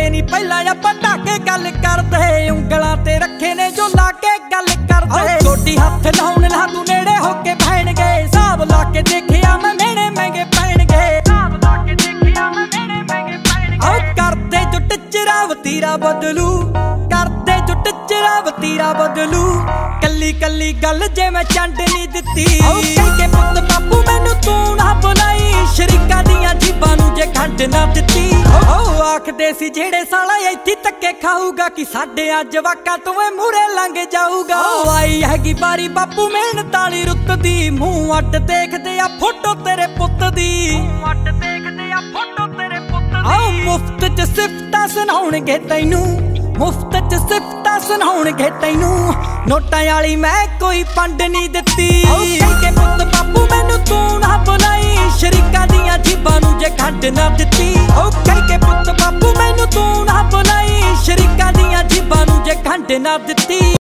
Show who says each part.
Speaker 1: नहीं पहला आपां ढाके गल करदे, उंगलां ते रखे ने जो लाके गल करदे। छोटी हथ लाउण ला तू नेड़े होके बहणगे, हिसाब ला के देखिया मैं मेहणे महंगे पैणगे, हिसाब ला के देखिया मैं मेहणे महंगे पैणगे। करदे जो टिचरा वतीरा बदलू, करदे जो टिचरा वतीरा बदलू, कल्ली कल्ली गल जे मैं चंड नहीं दित्ती। के पुत बापू मैनू तू ना बुलाई, शरीकां दियां जीबां नू जे खंड ना दित्ती। आखदे सी जेड़े साला इत्थे धक्के खाऊगा, कि साडे अज वाका तू मूरे लंघ जाऊगा। आई हैगी बारी बापू मेहनत वाली रुत दी, मूंह अड्ड देखदे आ फोटो तेरे पुत दी, मूंह अड्ड देखदे आ फोटो तेरे पुत दी। मुफ्त च सिफतां सुणाउणगे तैनू, मुफ्त च सिफतां सुणाउणगे तैनू, नोटां वाली मैं कोई पंड नहीं दित्ती। के पुत बापू मैनू तू ना बुलाई, शरीकां दियां जीबां नू जे खंड ना दित्ती। के पुत बापू मैनू तू ना बुलाई, शरीकां दियां जीबां नू जे खंड ना दित्ती।